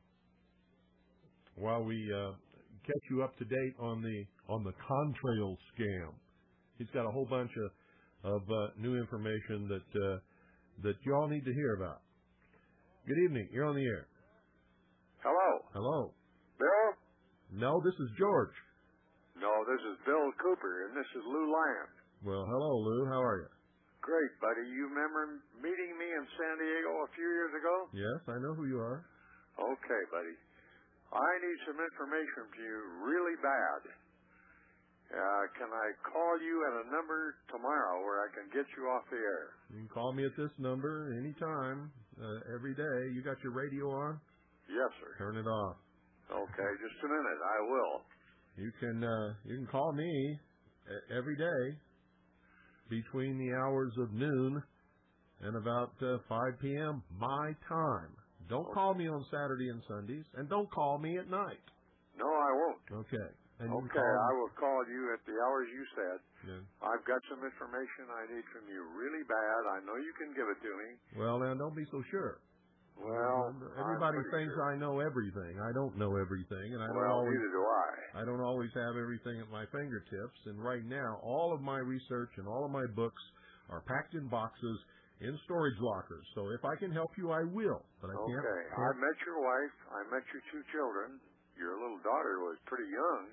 catch you up to date on the contrail scam. He's got a whole bunch of new information that you all need to hear about. Good evening. You're on the air. Hello. Hello. Bill? No, this is George. No, this is Bill Cooper, and this is Lou Land. Well, hello, Lou. How are you? Great, buddy. You remember meeting me in San Diego a few years ago? Yes, I know who you are. Okay, buddy. I need some information from you really bad. Can I call you at a number tomorrow where I can get you off the air? You can call me at this number anytime, every day. You got your radio on? Yes, sir. Turn it off. Okay, just a minute. I will. You can call me every day between the hours of noon and about 5 p.m. my time. Don't call me on Saturday and Sundays, and don't call me at night. No, I won't. Okay. And okay, I will call you at the hours you said. Yeah. I've got some information I need from you really bad. I know you can give it to me. Well, now, don't be so sure. Well, everybody thinks sure. I know everything. I don't know everything, and neither do I. I don't always have everything at my fingertips. And right now, all of my research and all of my books are packed in boxes in storage lockers. So if I can help you, I will. But I can't. Okay. I met your wife. I met your 2 children. Your little daughter was pretty young.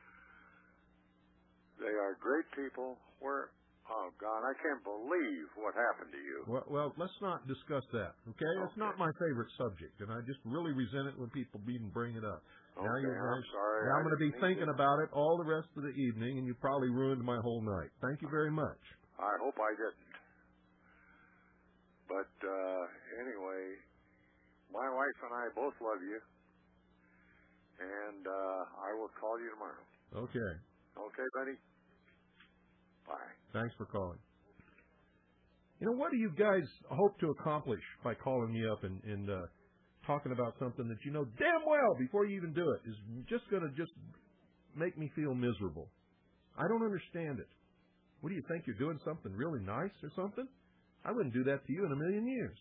They are great people. Oh, God, I can't believe what happened to you. Well, let's not discuss that, okay? It's not my favorite subject, and I just really resent it when people even bring it up. Okay, I'm sorry. Now I'm going to be thinking about it all the rest of the evening, and you probably ruined my whole night. Thank you very much. I hope I didn't. But anyway, my wife and I both love you, and I will call you tomorrow. Okay. Okay, buddy? Bye. Thanks for calling. You know, what do you guys hope to accomplish by calling me up and talking about something that you know damn well before you even do it is just going to make me feel miserable. I don't understand it. What do you think? You're doing something really nice or something? I wouldn't do that to you in a million years.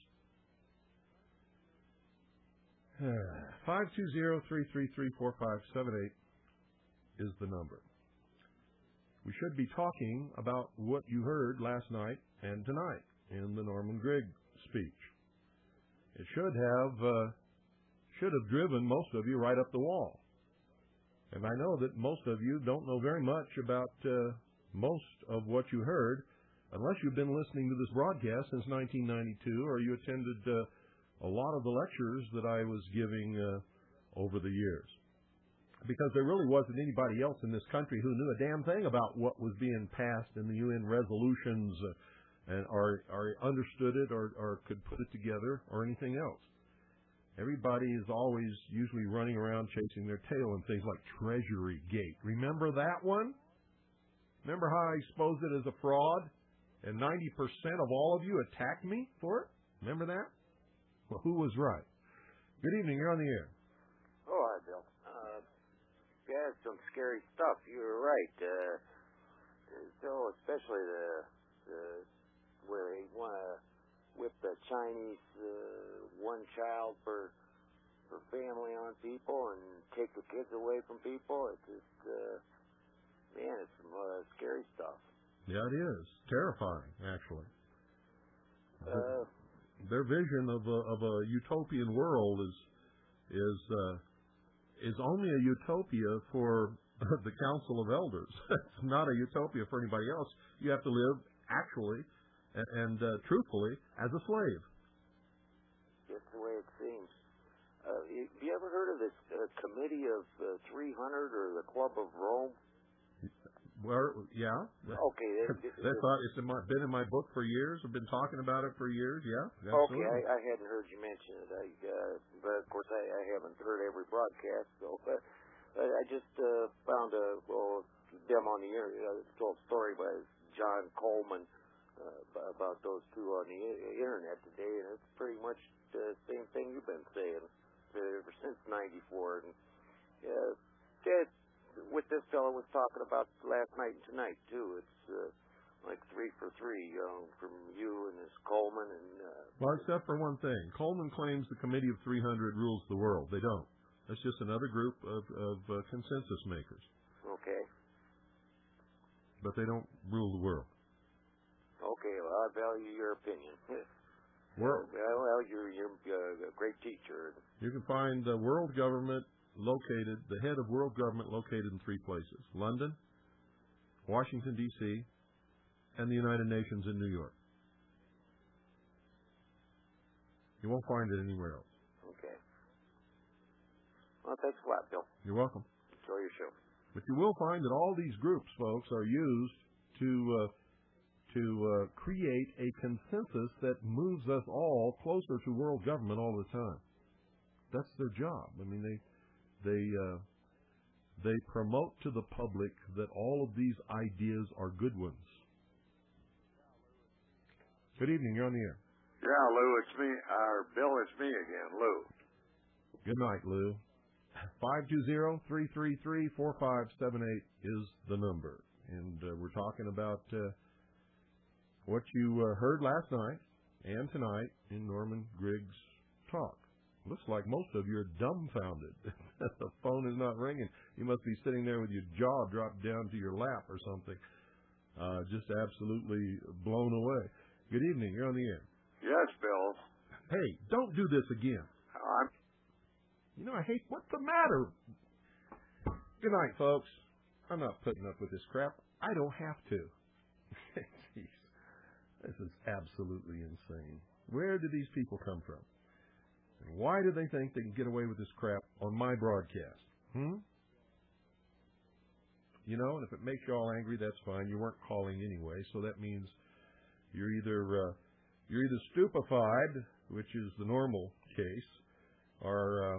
520-333-4578 is the number. We should be talking about what you heard last night and tonight in the Norman Grigg speech. It should have driven most of you right up the wall. And I know that most of you don't know very much about most of what you heard, unless you've been listening to this broadcast since 1992, or you attended a lot of the lectures that I was giving over the years. Because there really wasn't anybody else in this country who knew a damn thing about what was being passed in the UN resolutions, or understood it, or could put it together, or anything else. Everybody is always usually running around chasing their tail in things like Treasury Gate. Remember that one? Remember how I exposed it as a fraud? And 90% of all of you attacked me for it? Remember that? Well, who was right? Good evening. You're on the air. Oh, hi, Bill. Yeah, some scary stuff. You were right. So, especially where they want to whip the Chinese one child per family on people and take the kids away from people. It's just, man, it's some scary stuff. Yeah, it is. Terrifying, actually. Their vision of a utopian world is only a utopia for the Council of Elders. It's not a utopia for anybody else. You have to live actually and truthfully as a slave. That's the way it seems. Have you ever heard of this Committee of 300 or the Club of Rome? Well, yeah. Okay. It's been in my book for years. I've been talking about it for years. Yeah. Absolutely. Okay, I hadn't heard you mention it. But of course, I haven't heard every broadcast. So, but I just found them on the air. Told a story by John Coleman about those two on the internet today, and it's pretty much the same thing you've been saying ever since '94. And what this fellow was talking about last night and tonight too. It's like 3 for 3, from you and this Coleman and. Well, except for one thing, Coleman claims the Committee of 300 rules the world. They don't. That's just another group of consensus makers. Okay. But they don't rule the world. Okay. Well, I value your opinion. World. Well, you're a great teacher. You can find the world government located, the head of world government located in 3 places: London, Washington, D.C., and the United Nations in New York. You won't find it anywhere else. Okay. Well, thanks a lot, Bill. You're welcome. Enjoy your show. But you will find that all these groups, folks, are used to create a consensus that moves us all closer to world government all the time. That's their job. I mean, they promote to the public that all of these ideas are good ones. Good evening. You're on the air. Yeah, Lou, it's me. Bill, it's me again, Lou. Good night, Lou. 520-333-4578 is the number. And we're talking about what you heard last night and tonight in Norman Grigg's talk. Looks like most of you are dumbfounded. The phone is not ringing. You must be sitting there with your jaw dropped down to your lap or something. Just absolutely blown away. Good evening. You're on the air. Yes, Bill. Hey, don't do this again. You know, I hate... What's the matter? Good night, folks. I'm not putting up with this crap. I don't have to. Jeez. This is absolutely insane. Where do these people come from? And why do they think they can get away with this crap on my broadcast? You know, and if it makes you all angry, that's fine. You weren't calling anyway, so that means you're either stupefied, which is the normal case, or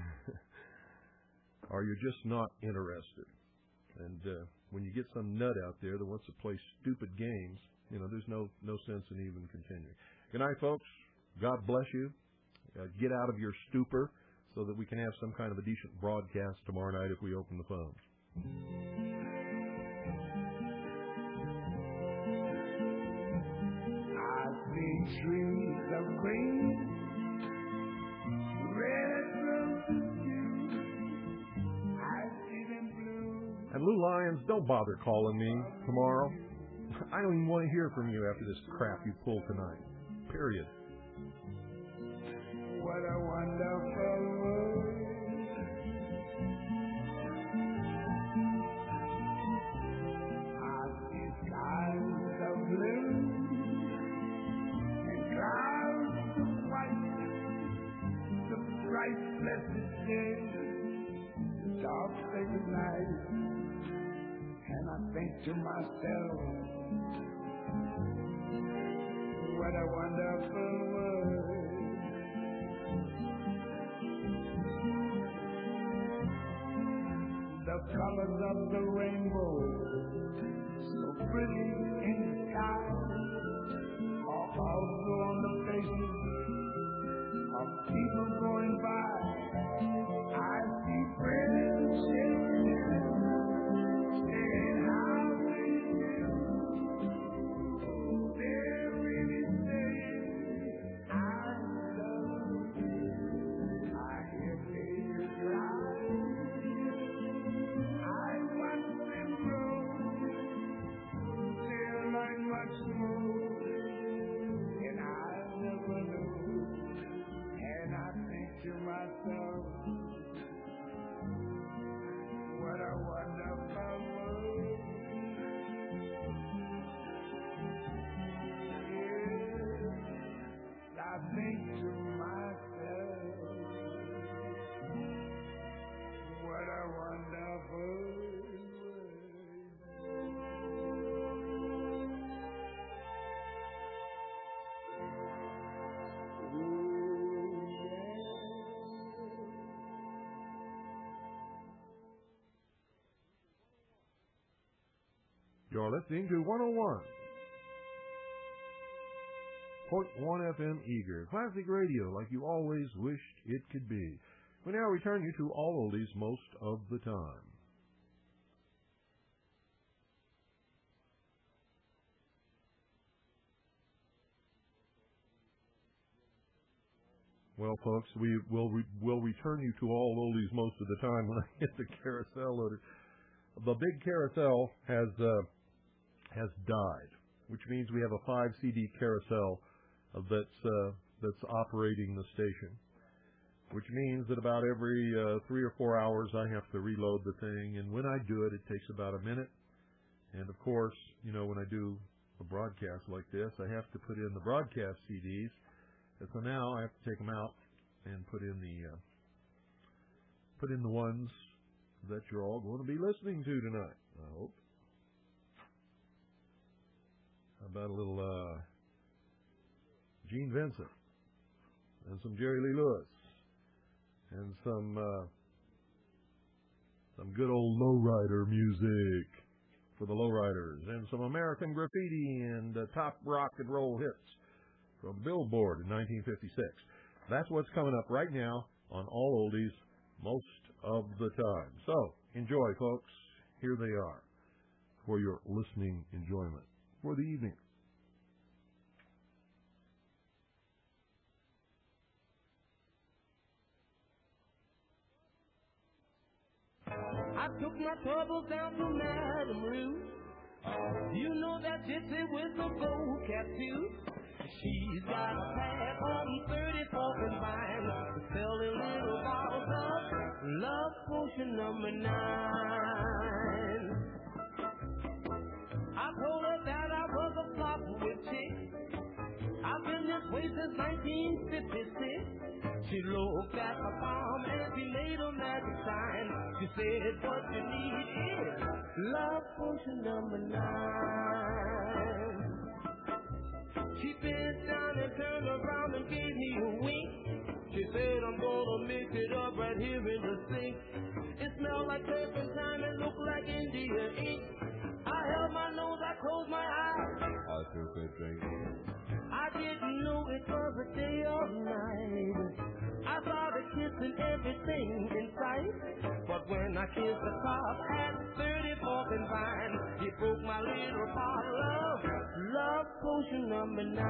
you're just not interested. And when you get some nut out there that wants to play stupid games, you know, there's no sense in even continuing. Good night, folks. God bless you. get out of your stupor so that we can have some kind of a decent broadcast tomorrow night if we open the phones. I see trees of green, red roses too. I see them blue. And Lou Lyons, don't bother calling me tomorrow. I don't even want to hear from you after this crap you pulled tonight. Period. What a wonderful world. I see skies of blue and clouds of white, the bright blessed day, the dark sacred night, and I think to myself, what a wonderful world. The colors of the rainbow, so pretty in the sky, are also on the faces of people going by. I see friends shaking hands, saying how do you do? They're really saying I love you. I hear babies cry. Much more, and I never knew. And I think to myself, what a wonderful world. Yes, I think to myself, what a wonderful world. You're listening to 101.1 FM Eager, classic radio like you always wished it could be. We now return you to all oldies most of the time. Well, folks, we will return you to all oldies most of the time when I hit the carousel loader. The big carousel has died, which means we have a 5 CD carousel that's operating the station, which means that about every 3 or 4 hours I have to reload the thing, and when I do it, it takes about a minute. And of course, you know, when I do a broadcast like this, I have to put in the broadcast CDs, and so now I have to take them out and put in the ones that you're all going to be listening to tonight, I hope. How about a little Gene Vincent and some Jerry Lee Lewis and some good old lowrider music for the lowriders and some American Graffiti and top rock and roll hits from Billboard in 1956. That's what's coming up right now on All Oldies most of the time. So, enjoy, folks. Here they are for your listening enjoyment for the evening. I took my troubles down to Madame Rue. You know that gypsy with the gold cap too. She's got a pad on 34th and Vine, selling little bottles of Love Potion number 9. I told her that I was a flop with chicks. I've been this way since 1956. She looked at my palm and she made a magic sign. She said, what you need is Love Potion number 9. She bent down and turned around and gave me a wink. She said, I'm gonna mix it up right here in the sink. It smelled like turpentine and looked like India ink. I held my nose, I closed my eyes. I took a drink. I didn't know it was a day or night. everything in sight. But when I kissed the top at 34th and Vine, he broke my little bottle of love potion number 9.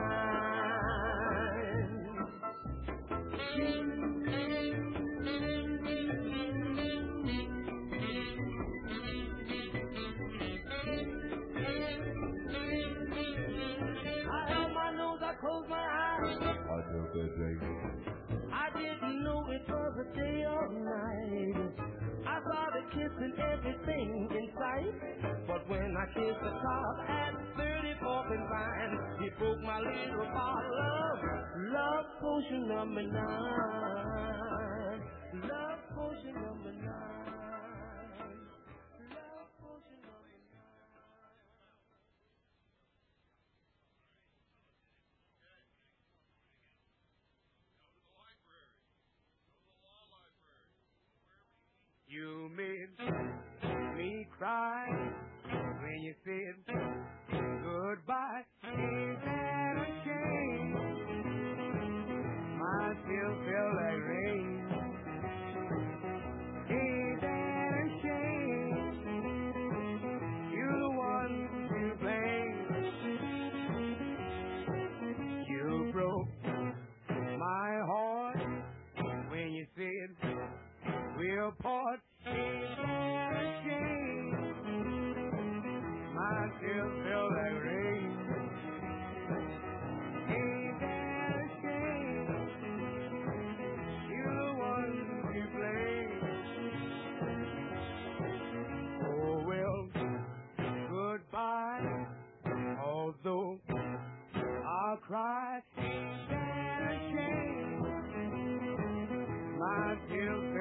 I closed my eyes. I took a drink. I didn't know it was a day or night. I started kissing everything in sight. But when I kissed the top at 34th and Vine, he broke my little bottle of love potion number 9. Love potion number 9. Love potion number 9. You made me cry when you said goodbye. Ain't that a shame? My tears feel like rain. Ain't that a shame? You're the one to blame. You broke my heart when you said we'll part. Ain't that a shame? My tears feel like rain. Ain't that a shame? You're the one to blame. Oh well, goodbye. Although I'll cry, ain't that a shame? My tears